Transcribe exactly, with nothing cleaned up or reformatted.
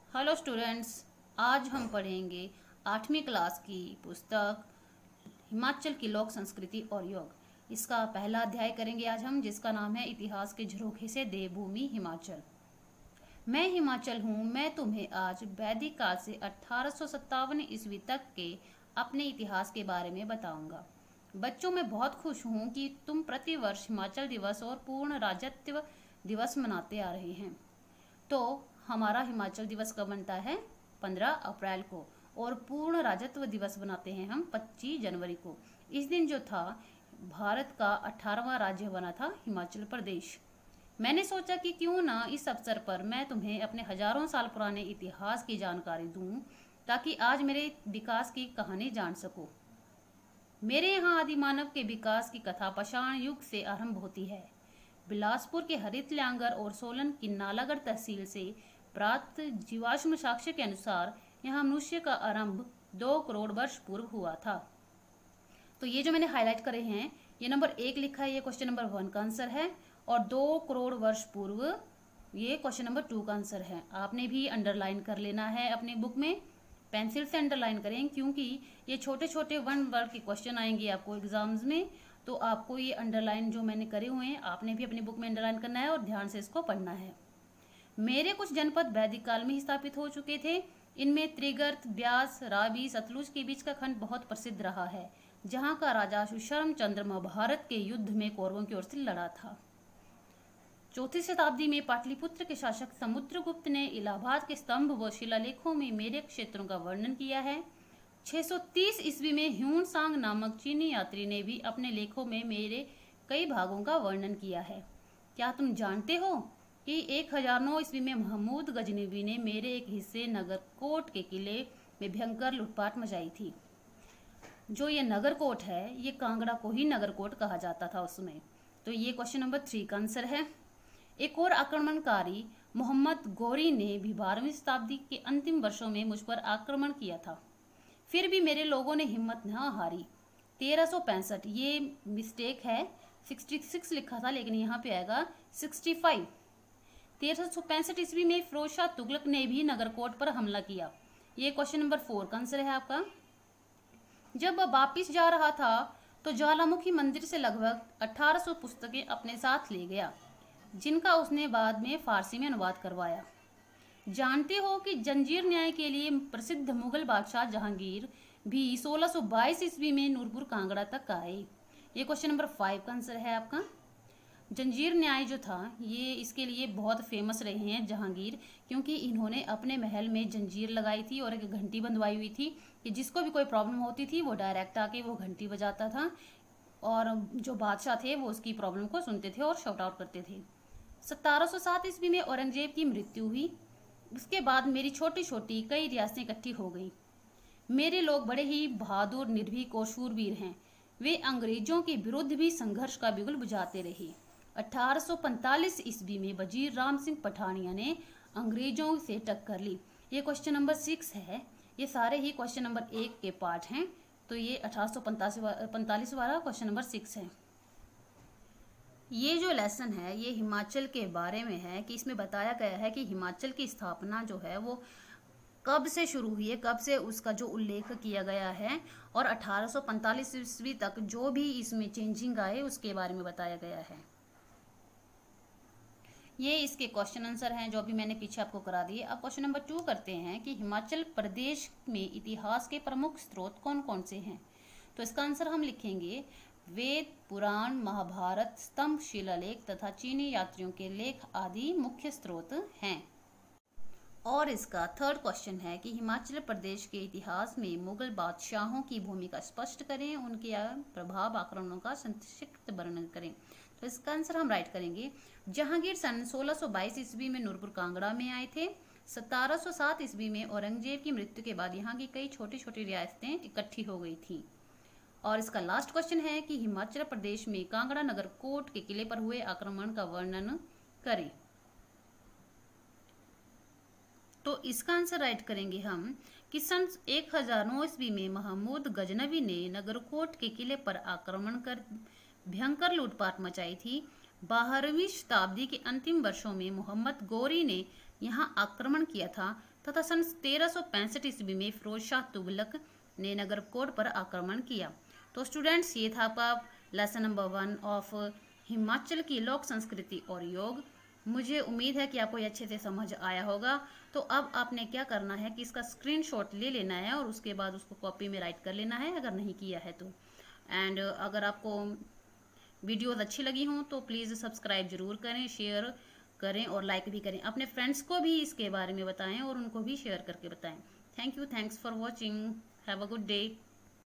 Hello students, आज हम पढ़ेंगे आठवीं क्लास की पुस्तक हिमाचल की लोक संस्कृति और योग। इसका पहला अध्याय करेंगे आज हम, जिसका नाम है इतिहास के झरोखे से देवभूमि हिमाचल। मैं हिमाचल हूँ। मैं तुम्हें आज वैदिक काल से अठारह सौ सत्तावन ईस्वी तक के अपने इतिहास के बारे में बताऊंगा। बच्चों, मैं बहुत खुश हूँ कि तुम प्रतिवर्ष हिमाचल दिवस और पूर्ण राज्यत्व दिवस मनाते आ रहे हैं। तो हमारा हिमाचल दिवस कब बनता है? पंद्रह अप्रैल को, और पूर्ण राज्यत्व दिवस बनाते हैं हम पच्चीस जनवरी को। इस दिन जो था, भारत का अठारहवां राज्य बना था हिमाचल प्रदेश। मैंने सोचा कि क्यों ना इस अवसर पर मैं तुम्हें अपने हजारों साल पुराने इतिहास की जानकारी दूं, ताकि आज मेरे विकास की कहानी जान सको। मेरे यहाँ आदिमानव के विकास की कथा पाषाण युग से आरंभ होती है। बिलासपुर के हरित ल्यांगर और सोलन की नालागढ़ तहसील से प्राप्त जीवाश्म साक्ष्य के अनुसार यहाँ मनुष्य का आरंभ दो करोड़ वर्ष पूर्व हुआ था। तो ये जो मैंने हाईलाइट करे हैं, ये नंबर एक लिखा है, ये क्वेश्चन नंबर वन का आंसर है, और दो करोड़ वर्ष पूर्व ये क्वेश्चन नंबर टू का आंसर है। आपने भी अंडरलाइन कर लेना है अपनी बुक में, पेंसिल से अंडरलाइन करें, क्योंकि ये छोटे छोटे वन वर्ड के क्वेश्चन आएंगे आपको एग्जाम्स में। तो आपको ये अंडरलाइन जो मैंने करे हुए हैं, आपने भी अपनी बुक में अंडरलाइन करना है और ध्यान से इसको पढ़ना है। मेरे कुछ जनपद वैदिक काल में ही स्थापित हो चुके थे। इनमें त्रिगर्त, ब्यास, रावी, सतलुज के बीच का खंड बहुत प्रसिद्ध रहा है, जहाँ का राजा सुशर्म चंद्र महाभारत के युद्ध में कौरवों की ओर से लड़ा था। चौथी शताब्दी में पाटलिपुत्र के शासक समुद्रगुप्त ने इलाहाबाद के स्तंभ व शिलालेखों में मेरे क्षेत्रों का वर्णन किया है। छह सौ तीस ईस्वी में ह्यून सांग नामक चीनी यात्री ने भी अपने लेखों में मेरे कई भागों का वर्णन किया है। क्या तुम जानते हो कि एक हजार नौ ईस्वी में महमूद गजनवी ने मेरे एक हिस्से नगरकोट के किले में भयंकर लूटपाट मचाई थी। जो ये नगरकोट है, ये कांगड़ा को ही नगरकोट कहा जाता था उसमें। तो ये क्वेश्चन नंबर थ्री का आंसर है। एक और आक्रमणकारी मोहम्मद गौरी ने भी बारहवीं शताब्दी के अंतिम वर्षों में मुझ पर आक्रमण किया था। फिर भी मेरे लोगों ने हिम्मत न हारी। तेरह सौ पैंसठ, ये मिस्टेक है, सिक्सटी सिक्स लिखा था, लेकिन यहाँ पे आएगा सिक्सटी फाइव। तेरह सौ पैंसठ ईस्वी में फिरोज शाह तुगलक ने भी नगरकोट पर हमला किया। ये क्वेश्चन नंबर फोर का आंसर है आपका। जब वह वापिस जा रहा था तो ज्वालामुखी मंदिर से लगभग अठारह सौ पुस्तकें अपने साथ ले गया, जिनका उसने बाद में फारसी में अनुवाद करवाया। जानते हो कि जंजीर न्याय के लिए प्रसिद्ध मुगल बादशाह जहांगीर भी सोलह सौ बाईस ईस्वी में नूरपुर कांगड़ा तक आए। ये क्वेश्चन नंबर फाइव का आंसर है आपका। जंजीर न्याय जो था, ये इसके लिए बहुत फेमस रहे हैं जहांगीर, क्योंकि इन्होंने अपने महल में जंजीर लगाई थी और एक घंटी बंधवाई हुई थी कि जिसको भी कोई प्रॉब्लम होती थी वो डायरेक्ट आके वो घंटी बजाता था, और जो बादशाह थे वो उसकी प्रॉब्लम को सुनते थे और शॉर्ट आउट करते थे। सतारह सौ सात ईस्वी में औरंगजेब की मृत्यु हुई। उसके बाद मेरी छोटी छोटी कई रियासतें इकट्ठी हो गई। मेरे लोग बड़े ही बहादुर, निर्भीक और शूरवीर हैं। वे अंग्रेजों के विरुद्ध भी संघर्ष का बिगुल बुझाते रहे। अठारह सौ पैंतालीस ईस्वी में वजीर राम सिंह पठानिया ने अंग्रेजों से टक्कर ली। ये क्वेश्चन नंबर सिक्स है। ये सारे ही क्वेश्चन नंबर एक के पार्ट हैं, तो ये अठारह सौ पैंतालीस वाला क्वेश्चन नंबर सिक्स है। ये जो लेसन है, ये हिमाचल के बारे में है, कि इसमें बताया गया है कि हिमाचल की स्थापना जो है वो कब से शुरू हुई है, कब से उसका जो उल्लेख किया गया है, और अठारह सौ पैंतालीस ईस्वी तक जो भी इसमें चेंजिंग आए उसके बारे में बताया गया है। ये इसके क्वेश्चन आंसर हैं जो अभी मैंने पीछे आपको करा दिए। अब क्वेश्चन नंबर टू करते हैं कि हिमाचल प्रदेश में इतिहास के प्रमुख स्रोत कौन कौन से हैं। तो इसका आंसर हम लिखेंगे वेद, पुराण, महाभारत, स्तंभ, शिलालेख तथा चीनी यात्रियों के लेख आदि मुख्य स्रोत हैं। और इसका थर्ड क्वेश्चन है कि हिमाचल प्रदेश के इतिहास में मुगल बादशाहों की भूमिका स्पष्ट करें, उनके प्रभाव आक्रमणों का संक्षिप्त वर्णन करें। तो इसका आंसर हम राइट करेंगे। जहांगीर सन सोलह सौ बाईस ईस्वी में नूरपुर कांगड़ा में आए थे। सतारह सौ सात ईस्वी में औरंगजेब की मृत्यु के बाद यहाँ की कई छोटी छोटी रियासतें इकट्ठी हो गई थी। और इसका लास्ट क्वेश्चन है कि हिमाचल प्रदेश में कांगड़ा नगरकोट के किले पर हुए आक्रमण का वर्णन करें। तो इसका आंसर राइट करेंगे हम कि सन एक हजार नौ ईस्वी में महमूद गजनवी ने नगरकोट के किले पर आक्रमण कर भयंकर लूटपाट मचाई थी। बारहवीं शताब्दी के अंतिम वर्षों में मोहम्मद गौरी ने यहाँ आक्रमण किया था तथा सन तेरह सौ पैंसठ ईस्वी में फिरोज शाह तुगलक ने नगरकोट पर आक्रमण किया। तो स्टूडेंट्स, ये था आपका lesson number one of Himachal की लोक संस्कृति और योग। मुझे उम्मीद है कि आपको ये अच्छे से समझ आया होगा। तो अब आपने क्या करना है कि इसका स्क्रीनशॉट ले लेना है और उसके बाद उसको कॉपी में राइट कर लेना है अगर नहीं किया है तो। एंड अगर आपको वीडियोस अच्छी लगी हों तो प्लीज़ सब्सक्राइब जरूर करें, शेयर करें और लाइक भी करें। अपने फ्रेंड्स को भी इसके बारे में बताएं और उनको भी शेयर करके बताएं। Thank you, thanks for watching, have a good day.